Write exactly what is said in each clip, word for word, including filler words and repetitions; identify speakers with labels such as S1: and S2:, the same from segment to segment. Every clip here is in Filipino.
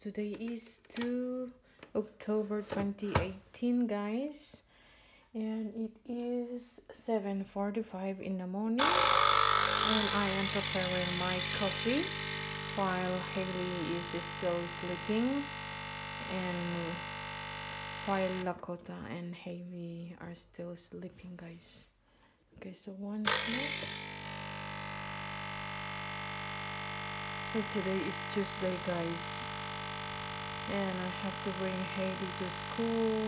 S1: Today is two October twenty eighteen, guys, and it is seven forty-five in the morning, and I am preparing my coffee while Haley is still sleeping, and while Lakota and Haley are still sleeping, guys. Okay, so one minute. So today is Tuesday, guys, and I have to bring Haley to school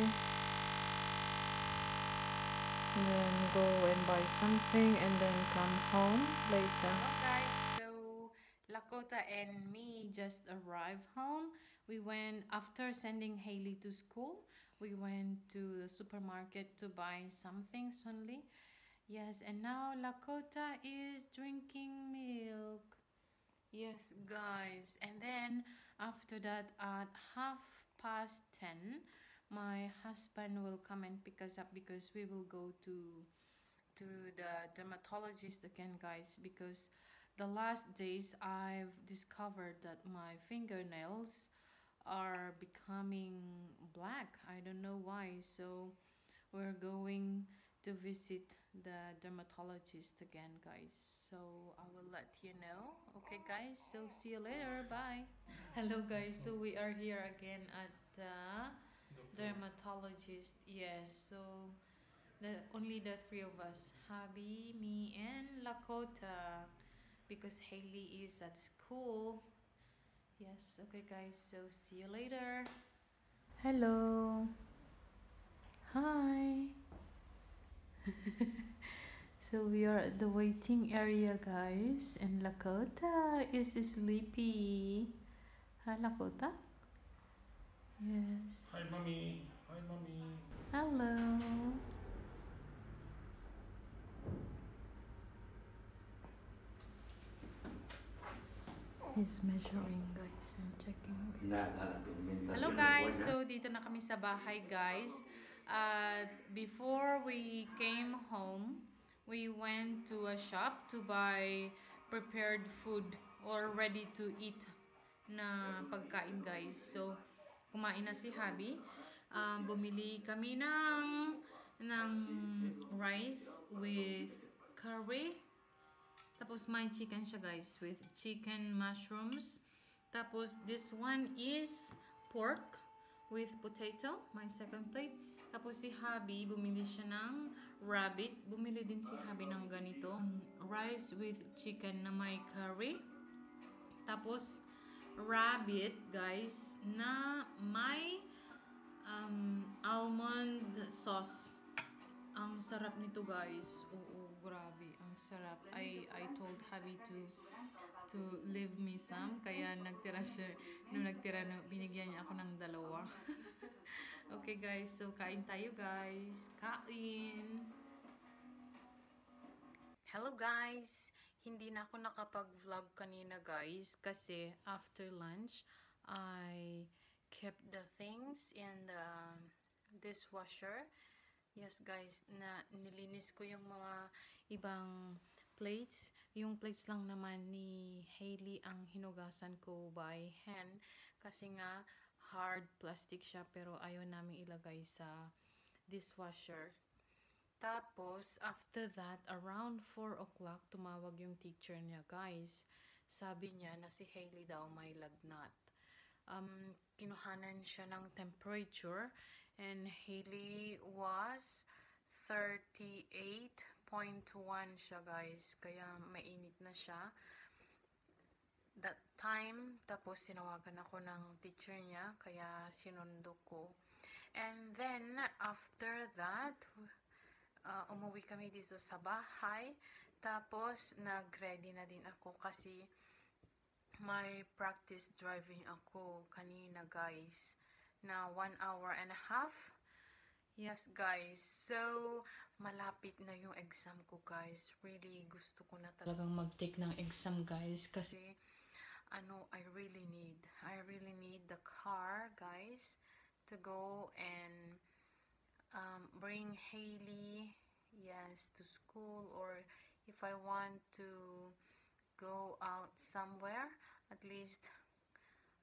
S1: and then go and buy something and then come home later. Hello guys, so Lakota and me just arrived home. We went, after sending Haley to school, we went to the supermarket to buy some things only. Yes, and now Lakota is drinking milk. Yes, guys. And then after that, at half past ten, my husband will come and pick us up because we will go to to the dermatologist again, guys, because the last days I've discovered that my fingernails are becoming black. I don't know why. So we're going to visit the dermatologist again, guys. So I will let you know. Okay, guys, so see you later. Bye. Hello, guys, so we are here again at the dermatologist. Yes, so the only the three of us, hubby, me, and Lakota, because Haley is at school. Yes, okay, guys, so see you later. Hello. Hi. So we are at the waiting area, guys, and Lakota is sleepy. Hi, Lakota. Yes.
S2: Hi, mommy. Hi, mommy.
S1: Hello. He's measuring, guys, and checking. Hello, guys. So dito na kami sa bahay, guys. Uh, before we came home, we went to a shop to buy prepared food or ready to eat na pagkain, guys. So kumain na si hubby. Um, bumili kami ng ng rice with curry. Tapos may chicken siya, guys, with chicken mushrooms. Tapos this one is pork with potato, my second plate. Tapos si hubby, bumili siya ng rabbit. Bumili din si hubby ng ganito. Um, rice with chicken na may curry. Tapos rabbit, guys, na may um, almond sauce. Ang sarap nito, guys. Oo, grabe. Ang sarap. I, I told hubby to to leave me some. Kaya nagtira siya. Nung nagtira, no, binigyan niya ako ng dalawa. Okay, guys. So, kain tayo, guys. Kain! Hello, guys! Hindi na ako nakapag-vlog kanina, guys. Kasi after lunch, I kept the things in the dishwasher. Yes, guys, na nilinis ko yung mga ibang plates. Yung plates lang naman ni Haley ang hinugasan ko by hand kasi nga hard plastic siya, pero ayaw namin ilagay sa dishwasher. Tapos after that, around four o'clock, tumawag yung teacher niya, guys. Sabi niya na si Haley daw may lagnat. Um, kinuhanan siya ng temperature, and Haley was thirty-eight point one siya, guys. Kaya mainit na siya that time. Tapos sinawagan ako ng teacher niya, kaya sinundo ko. And then after that, uh, umuwi kami dito sa bahay. Tapos nag-ready na din ako kasi may practice driving ako kanina, guys, na one hour and a half. Yes, guys. So, malapit na yung exam ko, guys. Really, gusto ko na talagang mag-take ng exam, guys. Kasi, ano, I really need. I really need the car, guys, to go and um, bring Haley, yes, to school. Or if I want to go out somewhere, at least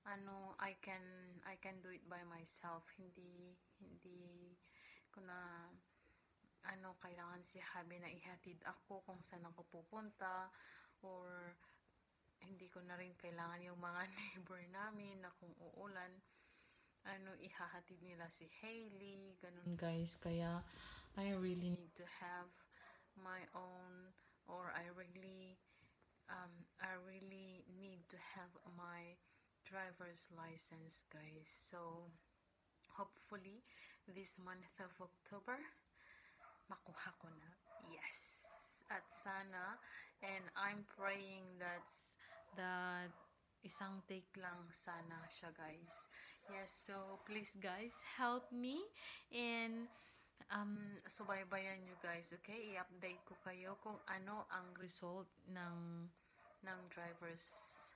S1: ano, I can I can do it by myself. Hindi hindi ko na ano kailangan si hubby na ihatid ako kung saan ako pupunta, or hindi ko na rin kailangan yung mga neighbor namin na kung uulan, ano, ihahatid nila si Hailey, ganun guys. Kaya I really need to have my own, or I really um I really need to have my driver's license, guys. So hopefully this month of October makuha ko na. Yes. At sana, and I'm praying that that isang take lang sana siya, guys. Yes, so please guys, help me, and um, subaybayan nyo guys, okay? I-update ko kayo kung ano ang result ng ng driver's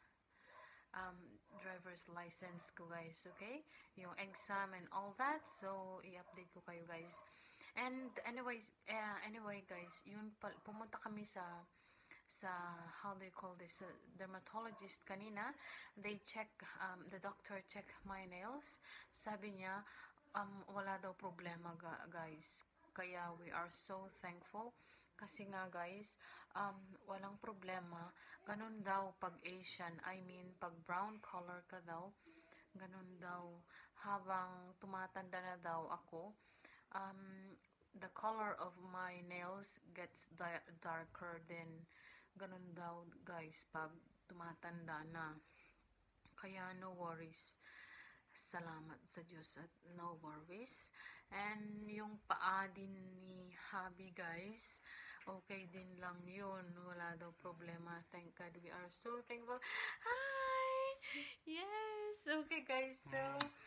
S1: um, driver's license ko, guys, okay? Yung exam and all that, so i-update ko kayo, guys. And anyways, uh, anyway guys, yun pa, pumunta kami sa sa how do you call this, uh, dermatologist kanina. They check, um, the doctor check my nails. Sabi niya, um, wala daw problema, guys. Kaya we are so thankful. Kasi nga guys, um, walang problema. Ganun daw pag Asian, I mean pag brown color ka daw, ganun daw. Habang tumatanda na daw ako, um, the color of my nails gets di- darker din. Ganun daw guys pag tumatanda na. Kaya no worries. Salamat sa Diyos at no worries. And yung paa din ni hubby, guys, okay din lang yun. Wala daw problema. Thank God. We are so thankful. Hi! Yes! Okay guys, so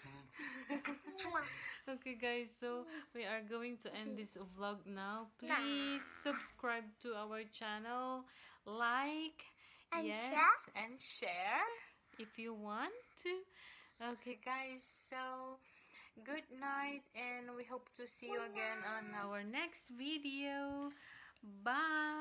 S1: okay guys, so we are going to end this vlog now. Please subscribe to our channel, like,
S3: And
S1: yes,
S3: share.
S1: and share if you want to. Okay guys, so good night, and we hope to see you again on our next video. Bye.